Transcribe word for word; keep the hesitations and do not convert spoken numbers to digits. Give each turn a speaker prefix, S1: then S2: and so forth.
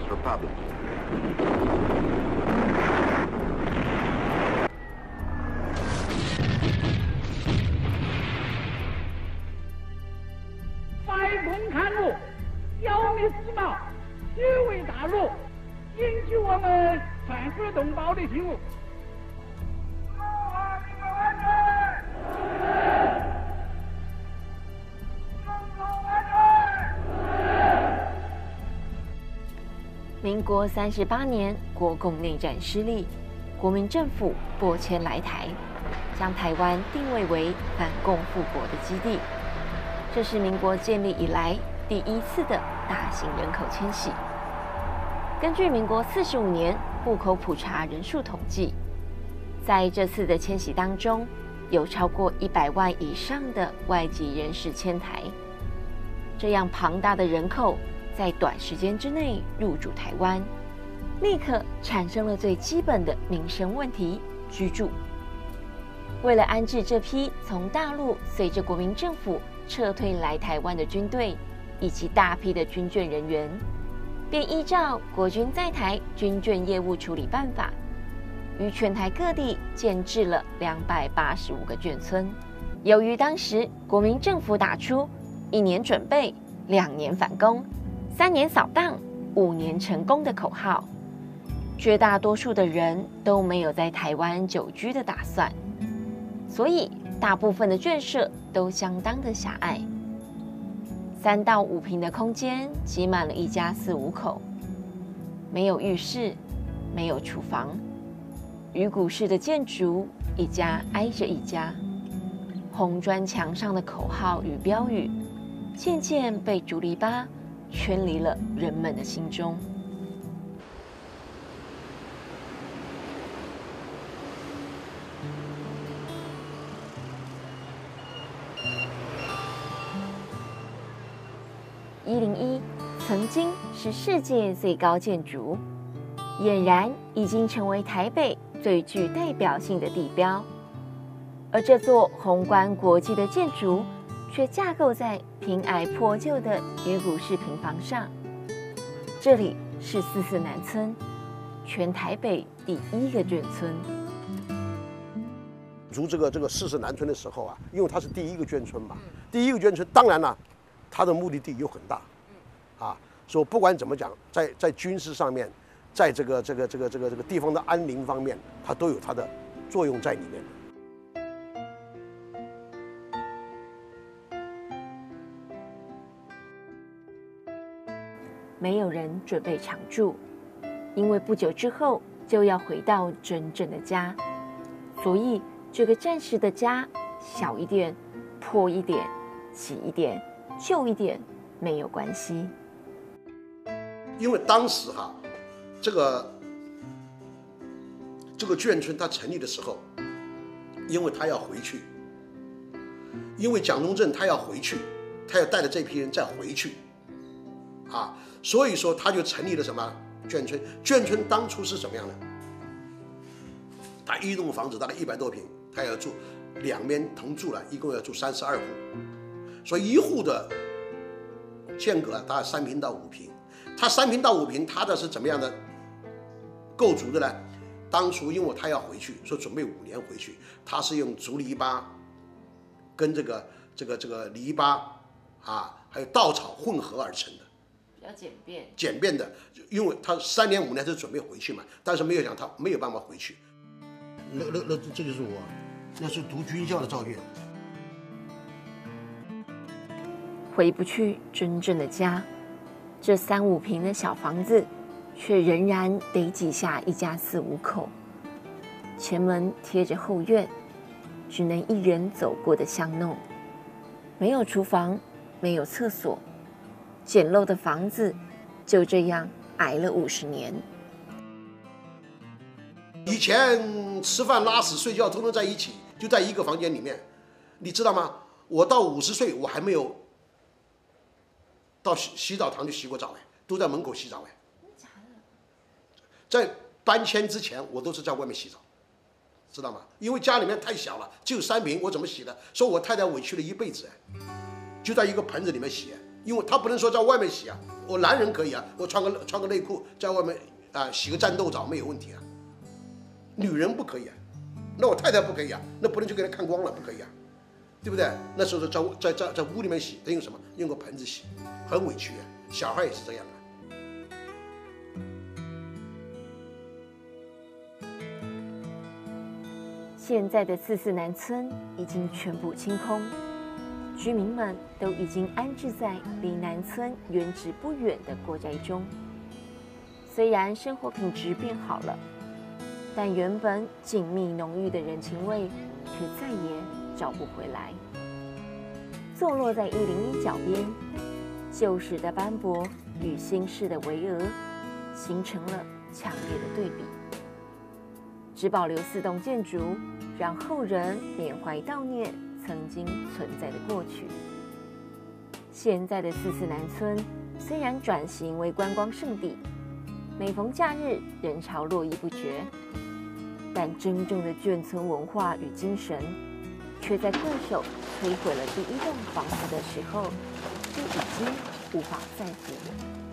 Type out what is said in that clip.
S1: Chinese Republic.
S2: 反攻刊物消灭世贸，虚伪大陆，引起我们全市同胞的愤怒。
S3: 民国三十八年，国共内战失利，国民政府拨迁来台，将台湾定位为反共复国的基地。这是民国建立以来第一次的大型人口迁徙。根据民国四十五年户口普查人数统计，在这次的迁徙当中，有超过一百万以上的外籍人士迁台。这样庞大的人口在短时间之内入主台湾，立刻产生了最基本的民生问题——居住。为了安置这批从大陆随着国民政府撤退来台湾的军队以及大批的军眷人员，便依照《国军在台军眷业务处理办法》，于全台各地建置了两百八十五个眷村。由于当时国民政府打出一年准备、两年反攻、三年扫荡、五年成功的口号，绝大多数的人都没有在台湾久居的打算，所以大部分的眷舍都相当的狭隘，三到五平的空间挤满了一家四五口，没有浴室，没有厨房，鱼骨式的建筑一家挨着一家，红砖墙上的口号与标语渐渐被竹篱笆圈离了人们的心中。一零一曾经是世界最高建筑，俨然已经成为台北最具代表性的地标。而这座宏观国际的建筑，却架构在平矮破旧的鱼骨式平房上。这里是四四南村，全台北第一个眷村。
S4: 入这个这个四四南村的时候啊，因为它是第一个眷村嘛，第一个眷村，当然了，它的目的地又很大，啊，说不管怎么讲，在在军事上面，在这个这个这个这个这个地方的安宁方面，它都有它的作用在里面。
S3: 没有人准备常住，因为不久之后就要回到真正的家，所以这个暂时的家小一点、破一点、挤一点、旧一点没有关系。
S4: 因为当时哈，这个这个眷村它成立的时候，因为他要回去，因为蒋中正他要回去，他要带着这批人再回去，啊。所以说，他就成立了什么眷村？眷村当初是什么样的？他一栋房子大概一百多平，他要住两边同住了，一共要住三十二户，所以一户的间隔大概三平到五平。他三平到五平，他的是怎么样的构筑的呢？当初因为他要回去，说准备五年回去，他是用竹篱笆跟这个这个这个篱笆啊，还有稻草混合而成的。
S3: 比较简便，
S4: 简便的，因为他三年五年是准备回去嘛，但是没有想他没有办法回去。那那那这就是我，那是读军校的照片。
S3: 回不去真正的家，这三五平的小房子，却仍然得挤下一家四五口。前门贴着后院，只能一人走过的巷弄，没有厨房，没有厕所。简陋的房子就这样挨了五十年。
S4: 以前吃饭、拉屎、睡觉通通在一起，就在一个房间里面，你知道吗？我到五十岁，我还没有到洗洗澡堂去洗过澡哎，都在门口洗澡哎。在搬迁之前，我都是在外面洗澡，知道吗？因为家里面太小了，只有三平，我怎么洗的？说我太太委屈了一辈子哎，就在一个盆子里面洗。 因为他不能说在外面洗啊，我男人可以啊，我穿个穿个内裤在外面啊洗个战斗澡没有问题啊，女人不可以啊，那我太太不可以啊，那不能去给她看光了，不可以啊，对不对？那时候在在在在屋里面洗，他用什么？用个盆子洗，很委屈啊，小孩也是这样啊。
S3: 现在的四四南村已经全部清空，居民们都已经安置在离南村原址不远的国宅中。虽然生活品质变好了，但原本紧密浓郁的人情味却再也找不回来。坐落在一零一角边，旧时的斑驳与新式的巍峨形成了强烈的对比。只保留四栋建筑，让后人缅怀悼念曾经存在的过去。现在的四四南村虽然转型为观光胜地，每逢假日人潮络绎不绝，但真正的眷村文化与精神，却在怪手摧毁了第一栋房子的时候，就已经无法再复原。